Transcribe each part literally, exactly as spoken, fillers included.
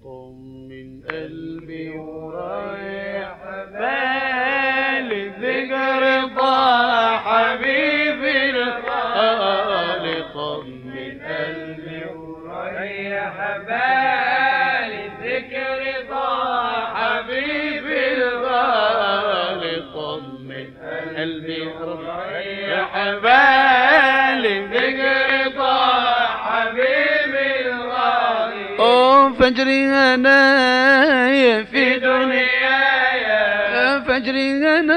طمن قلبي وريح بالي ذكر طه حبيبي الغالي. طمن قلبي وريح بالي ذكر طه حبيبي الغالي. طمن قلبي وريح بالي ذكر طه حبيبي الغالي. فجري هنايا في دنيايا، فجري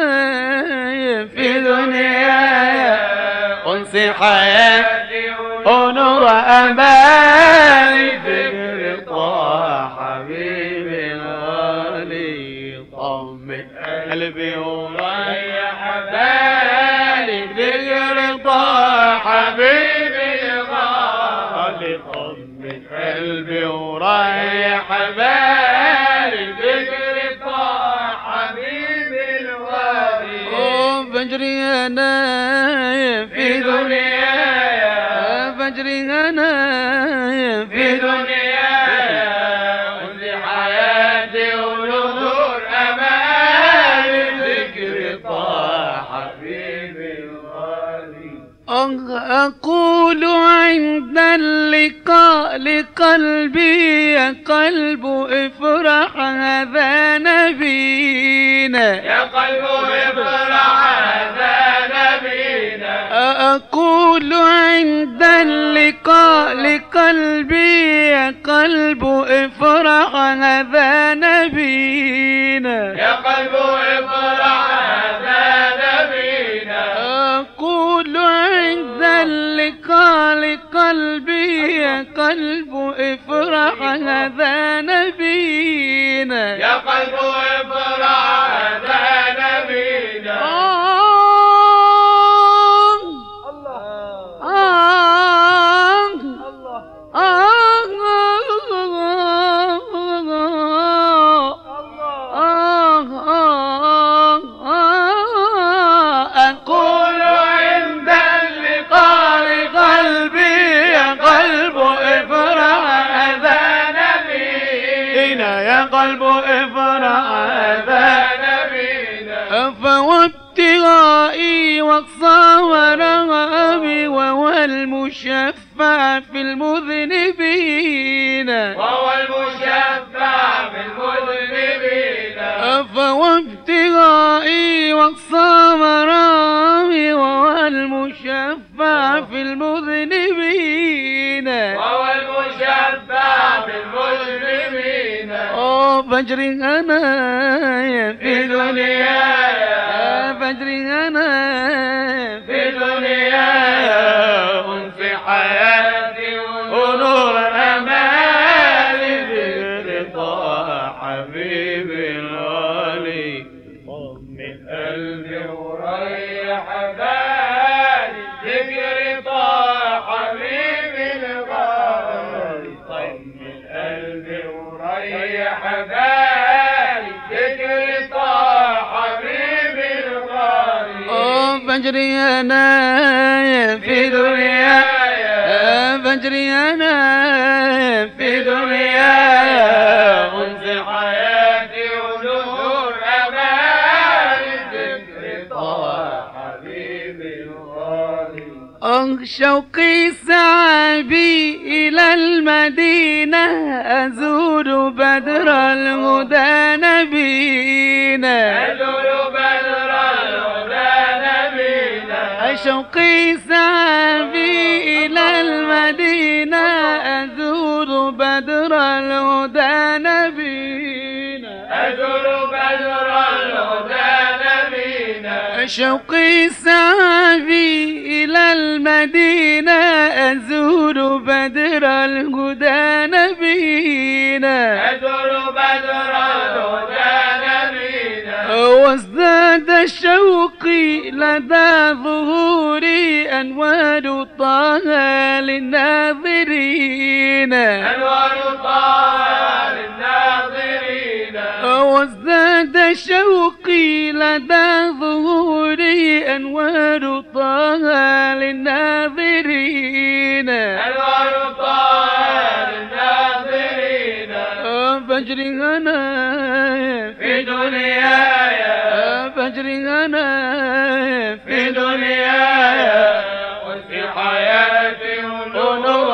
هنايا في دنيايا، أنسي حياتي ونور أمالي ذكر طه حبيبي الغالي. طمن قلبي وريح بالي ذكر طه حبيبي الغالي. طمن قلبي وريح بالي ذكر طه حبيبي الغالي. فجري هنايا في دنيايا، فجري هنايا في دنيايا، أنسي حياتي ونور أمالي ذكر طه حبيبي الغالي. أقول عند اللقاء لقلبي يا قلب افرح هذا نبينا، يا قلب افرح هذا نبينا. أقول عند اللقاء لقلبي يا قلب افرح هذا نبينا، يا قلب افرح هذا نبينا. أقول عند اللقاء لقلبي يا قلب افرح هذا نبينا، يا قلب افرح هذا نبينا. أقول عند اللقاء لقلبي يا قلب افرح هذا نبينا، يا قلب افرح هذا نبينا. فوابتغائي واقصى ورغبي وهو المشفع في المذنبين، وهو المشفع في المذنبين. فوابتغائي واقصى ورغبي وهو المشفع في المذنبين، وهو المشفع في المذنبين. فجري هنايا في دنيايا، فجري هنايا في دنيايا، أنسي حياتي ونور أمالي ذكر طه حبيبي الغالي. طمن قلبي وريح بالي ذكر طه حبيبي الغالي. طمن قلبي وريح بالي ذكر طه حبيبي الغالي. فجري هنايا في دنيايا، فجري هنايا في دنيايا، أنسي حياتي ونور أمالي ذكر طه حبيبي الغالي. شوقي سعابي إلى المدينة، أزور بدر الهدى نبينا، أزور بدر الهدى نبينا. شوقي سعابي إلى المدينة، أزور بدر الهدى نبينا، أزور بدر الهدى نبينا. شوقي سعابي إلى المدينة، أزور بدر الهدى نبينا، أزور بدر الهدى نبينا. وازداد شوقي لدى ظهوري أنوار طه للناظرين، أنوار طه للناظرين. وازداد شوقي لدى ظهوري أنوار طه للناظرين، أنوار طه للناظرين. فجري هنا في دنياي فجري هنا في دنياي وفي حياتي ونور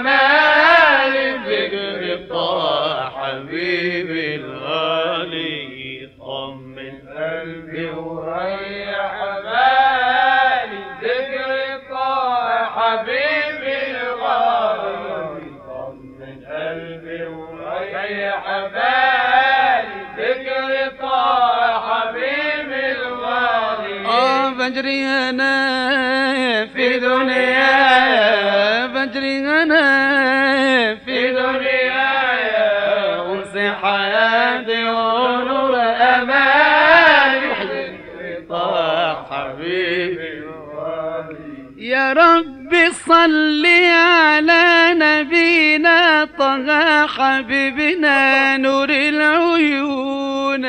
أمالي ذكر طه حبيبي الغالي طمن قلبي وريح بالي ذكر طه حبيبي الغالي طمن قلبي وريح بالي ذكر طه حبيبي الغالي اه فجري هنا في دنياي فجري هنا في دنياي وانسي حياتي ونور امالي طه حبيبي يا رب صل على نبينا طه حبيبنا نور العيون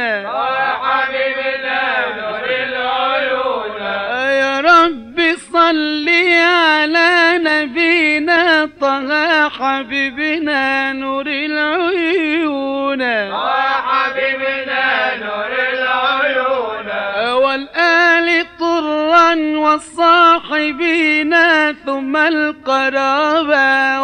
حبيبنا نور العيون يا رب صل على نبينا طه حبيبنا نور العيون حبيبنا نور العيون والآل طرا والصاحبين ثم القرابة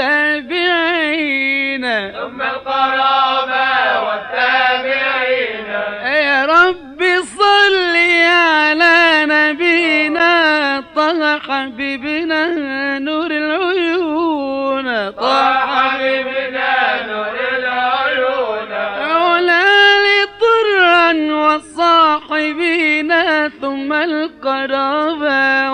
والتابعين ثم القرابة والتابعين يا رب صل على نبينا طه حبيبنا نور العيون طه حبيبنا نور العيون والآل طرا والصاحبين ثم القرابة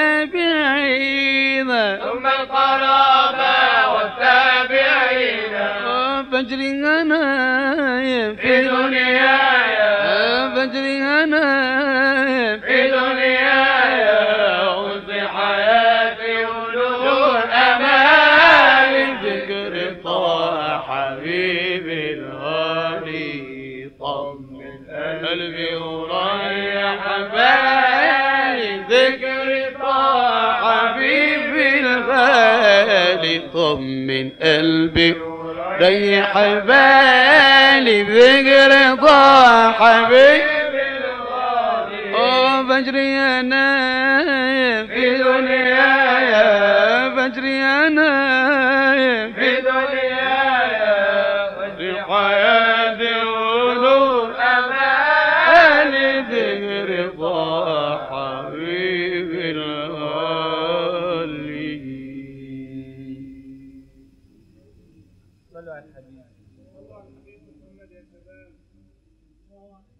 والتابعين ثم القرابة والتابعين فجري هنا في دنياي فجري هنا في دنياي وفي حياتي ونور أمالي ذكر طه حبيبي الغالي طمن قلبي وريح بالي ذكر طه حبيبي الغالي طمن قلبي ريح بالي بذكر طه حبيبي اه فجري انا في دنياي فجري انا في دنياي وفي حياتي ونور أمالي ذكر طه حبيبي الغالي صلوا على الحبيب